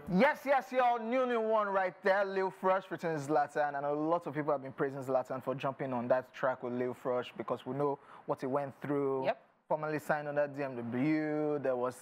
Yes, your new one right there, Lil Fresh featuring Zlatan, and a lot of people have been praising Zlatan for jumping on that track with Lil Fresh because we know what he went through. Yep. Formerly signed under DMW, there was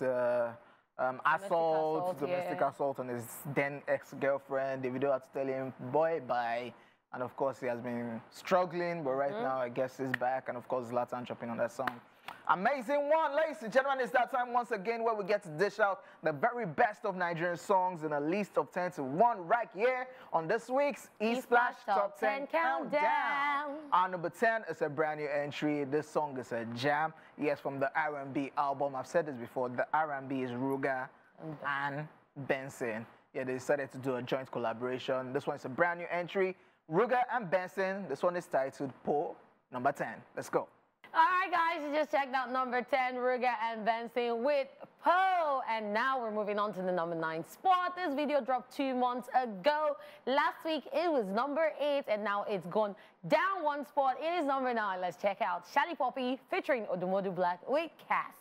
domestic assault on his then ex-girlfriend. Davido had to tell him, boy, bye. And of course, he has been struggling, but right now, I guess he's back. And of course, Zlatan jumping on that song. Amazing one, ladies and gentlemen. It's that time once again where we get to dish out the very best of Nigerian songs in a list of 10 to 1 right here on this week's E-Splash Top 10 Countdown. Our number 10 is a brand new entry. This song is a jam. Yes, from the R&B album. I've said this before. The R&B is Ruger and Benson. Yeah, they decided to do a joint collaboration. This one is a brand new entry. Ruger and Benson. This one is titled Po, number 10. Let's go. All right, guys, you just checked out number 10, Ruger and Benson with Po. And now we're moving on to the number 9 spot. This video dropped 2 months ago. Last week, it was number 8, and now it's gone down 1 spot. It is number 9. Let's check out Shali Poppy featuring Odumodu Black with Cast.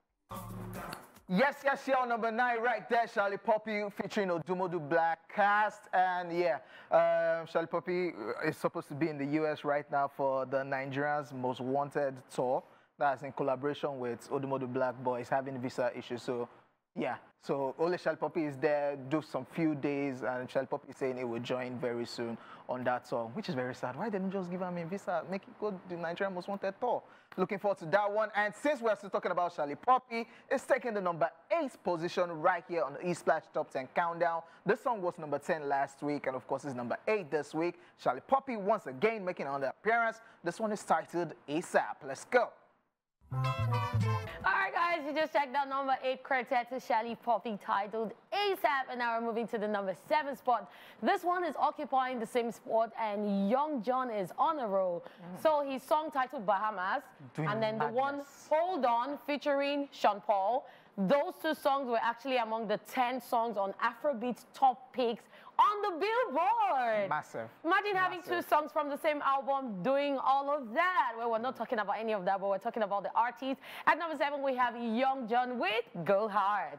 Yes, your number 9 right there, Shali Poppy featuring Odumodu Black, Cast. And yeah, Shali Poppy is supposed to be in the US right now for the Nigerians Most Wanted tour. That's in collaboration with Odumodu Black, but he's having visa issues. So yeah, so only Shali Poppy is there, do some few days, and Shali Poppy is saying he will join very soon on that tour, which is very sad. Why didn't just give him a visa, make it go to the Nigerian Most Wanted tour? Looking forward to that one. And since we're still talking about Shali Poppy, it's taking the number 8 position right here on the E-Splash Top 10 Countdown. This song was number 10 last week, and of course it's number 8 this week. Shali Poppy once again making another appearance. This one is titled ASAP. Let's go. All right, guys, you just checked out number 8 quartet to Shali Poppy titled ASAP, and now we're moving to the number 7 spot. This one is occupying the same spot, and Young John is on a roll. So his song titled Bahamas, and then the one Hold On featuring Sean Paul. Those 2 songs were actually among the 10 songs on Afrobeat's top picks on the Billboard. Massive. Imagine having 2 songs from the same album doing all of that. Well, we're not talking about any of that, but we're talking about the artists. At number 7, we have Young John with Go Hard.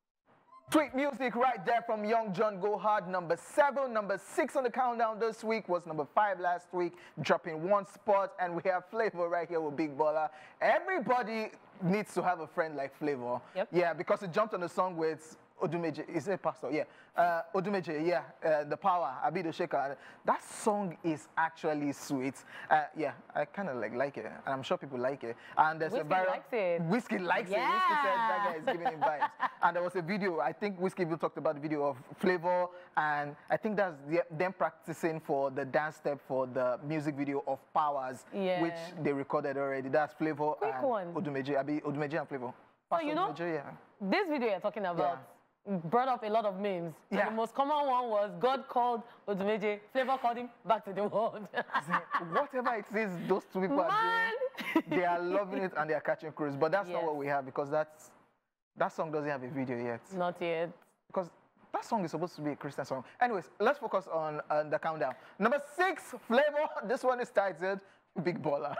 Sweet music right there from Young John, Go Hard, number 7. Number 6 on the countdown this week was number 5 last week, dropping 1 spot. And we have Flavor right here with Big Baller. Everybody needs to have a friend like Flavor. Yep. Yeah, because he jumped on the song with Odumeje, is it Pastor? Yeah. Odumeje, yeah, The Power, Abido Shaker. That song is actually sweet. Yeah, I kind of like it, and I'm sure people like it. And there's Whiskey likes it. Whiskey likes it. Whiskey said that guy is giving him vibes. And there was a video, I think Whiskey even talked about the video of Flavor, and I think that's them practicing for the dance step for the music video of Powers, which they recorded already. That's Flavor and Odumeje, Odumeje and Flavor. So you know, this video you're talking about brought up a lot of memes. Yeah. And the most common one was God called Odumeje, Flavor called him back to the world. Whatever it is those 2 people are doing, they are loving it and they are catching cruise. But that's not what we have, because that song doesn't have a video yet. Not yet. Because that song is supposed to be a Christian song. Anyways, let's focus on the countdown. Number 6, Flavor. This one is titled Big Baller.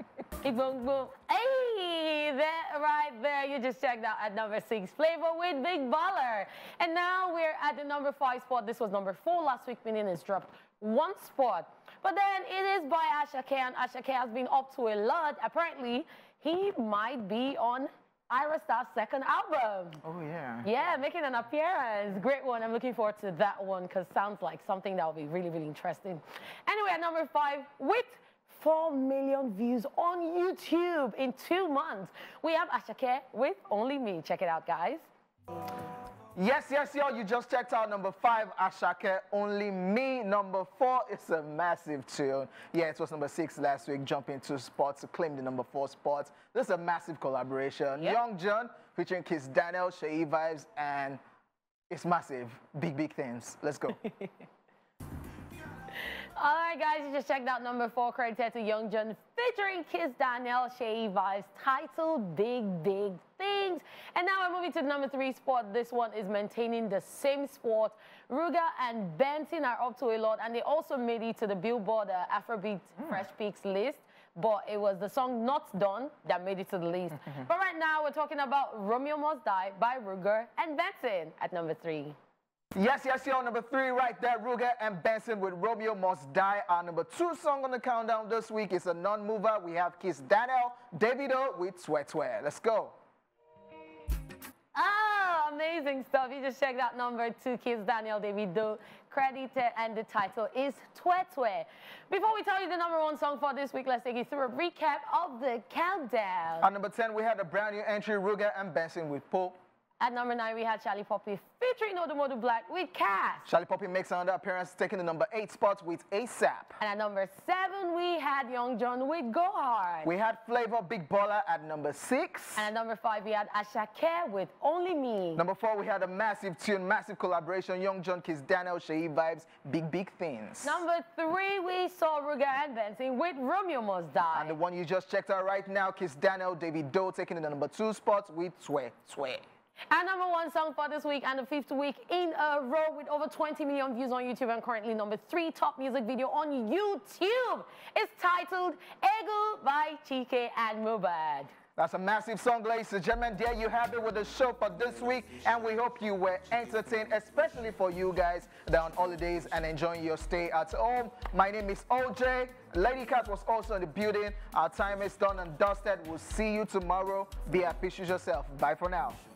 Hey, right there, you just checked out at number 6, Flavor with Big Baller. And now we're at the number 5 spot. This was number 4 last week, meaning it's dropped 1 spot. But then it is by Asake, and Asake has been up to a lot. Apparently, he might be on Ira Star's 2nd album. Oh, yeah. Yeah, making an appearance. Great one. I'm looking forward to that one, because sounds like something that will be really, really interesting. Anyway, at number 5, with 4 million views on YouTube in 2 months, we have Asake with Only Me. Check it out, guys. Yes, y'all. You just checked out number 5, Asake, Only Me. Number 4 is a massive tune. Yeah, it was number 6 last week, jumping 2 spots to claim the number 4 spot. This is a massive collaboration. Young John featuring Kiss Daniel, Shay Vibes, and it's massive. Big things. Let's go. All right, guys, you just checked out number 4, credited to Young John, featuring Kiss Daniel, Shay Vibes, titled Big Things. And now we're moving to the number 3 spot. This one is maintaining the same spot. Ruger and Benson are up to a lot, and they also made it to the Billboard Afrobeat Fresh Picks list. But it was the song Not Done that made it to the list. But right now, we're talking about Romeo Must Die by Ruger and Benson at number 3. Yes, y'all. Number 3 right there, Ruger and Benson with Romeo Must Die. Our number 2 song on the countdown this week is a non-mover. We have Kiss Daniel, Davido with Sweat Sweat. Let's go. Ah, amazing stuff. You just checked out number 2, Kiss Daniel, Davido, credited, and the title is Twe Twe. Before we tell you the number 1 song for this week, let's take you through a recap of the countdown. At number 10, we had a brand new entry, Ruger and Benson with Pope. At number 9, we had Charlie Poppy featuring Odumodu Black with Cass. Charlie Poppy makes another appearance, taking the number 8 spot with ASAP. And at number 7, we had Young John with Go Hard. We had Flavor Big Baller at number 6. And at number 5, we had Ashake with Only Me. Number 4, we had a massive tune, massive collaboration, Young John, Kiss Daniel, Sheyi Vibes, Big Things. Number 3, we saw Ruger and Benson with Romeo Must Die. And the one you just checked out right now, Kiss Daniel, Davido, taking the number 2 spot with Twe Twe. Our number 1 song for this week and the 5th week in a row with over 20 million views on YouTube and currently number 3 top music video on YouTube is titled Egu by Chike and Mohbad. That's a massive song, ladies and gentlemen. There you have it with the show for this week, and we hope you were entertained, especially for you guys that are on holidays and enjoying your stay at home. My name is OJ. Lady Cat was also in the building. Our time is done and dusted. We'll see you tomorrow. Be at peace with yourself. Bye for now.